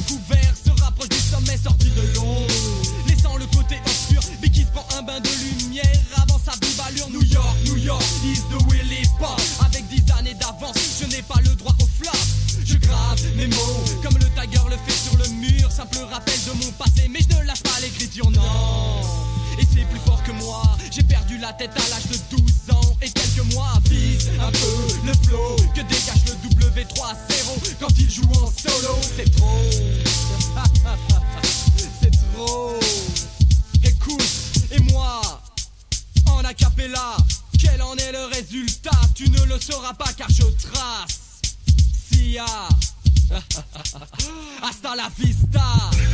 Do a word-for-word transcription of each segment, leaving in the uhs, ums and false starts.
découvert se rapproche du sommet sorti de l'ombre, laissant le côté obscur. Biggie prend un bain de lumière avant sa vive allure. New York, New York, is the Willy Pop. Avec dix années d'avance, je n'ai pas le droit au flop. Je grave mes mots comme le tagger le fait sur le mur. Simple rappel de mon passé, mais je ne lâche pas l'écriture, non. Et c'est plus fort que moi, j'ai perdu la tête à l'âge de douze ans. Et quelques mois vise un peu le flow que dégage le W trois zéro quand il joue en solo. C'est trop, c'est trop. Écoute, et moi, en acapella, quel en est le résultat? Tu ne le sauras pas car je trace. Sia, hasta la vista.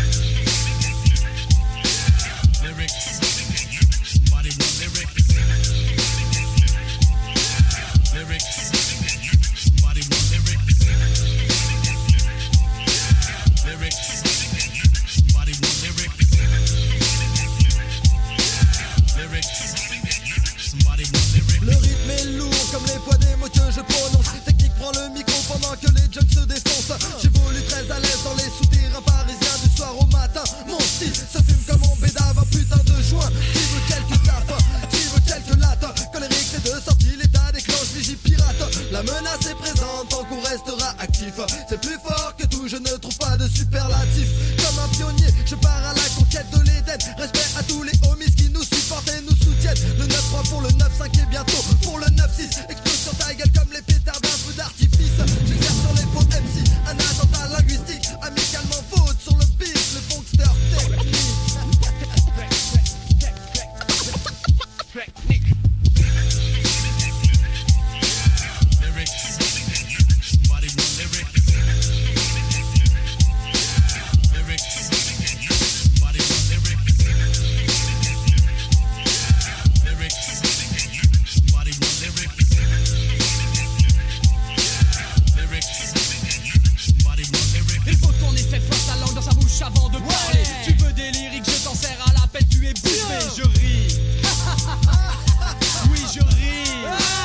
Lyrics, somebody want lyrics. Lyrics, somebody want lyrics. Lyrics, somebody want lyrics. Lyrics, somebody want lyrics. Le rythme est lourd comme les poids des mots que je prononce. Technique prend le micro pendant que les jeunes se défoncent. J'évolue très à l'aise dans les souterrains parisiens du soir au matin. Mon style se fume comme mon bédave, un putain de joint. Qui veut quelques tafs, qui veut quelques lattes. Colérique c'est de sortie, l'état déclenche vigie pirate. La menace est présente tant qu'on restera actif. C'est plus fort que tout, je ne trouve pas de superlatif. Comme un pionnier, je pars à la conquête de l'Éden. Respect à tous les homies qui nous supportent et nous soutiennent. Le neuf trois pour le neuf cinq et bientôt pour le neuf six. Explose sur ta gueule comme les pétards d'un feu d'artifice. J'exerce sur les faux M C, un attentat linguistique. Amicalement faute sur le beat, le funkster technique. Lyrics, somebody want lyrics. Lyrics, somebody want lyrics. Lyrics, somebody want lyrics. Lyrics, somebody want lyrics. Il faut tourner cette fois sa langue dans sa bouche avant de parler. Tu veux des lyriques, je t'en sers à la pelle, tu es bouffé. Je ris. Oui, je ris.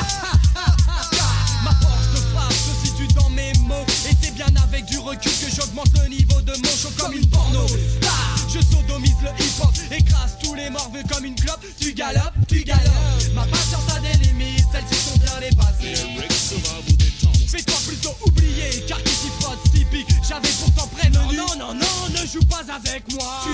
Ma force de frappe se situe dans mes mots. Et c'est bien avec du recul que j'augmente le niveau de mon show comme une porno star. Je sodomise le hip-hop, écrase tous les morveux comme une clope. Tu galopes, tu galopes. Ma patience a des limites, celles-ci sont bien dépassées. Fais-toi plutôt oublier, car qui s'y frotte s'y pique. J'avais pourtant prévenu. Non, non, non, non, ne joue pas avec moi. Tu